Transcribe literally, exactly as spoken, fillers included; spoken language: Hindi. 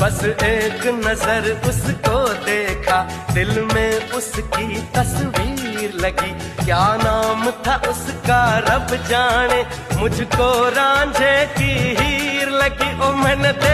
बस एक नजर उसको देखा, दिल में उसकी तस्वीर लगी। क्या नाम था उसका रब जाने, मुझको रांझे की हीर लगी। ओ मैंने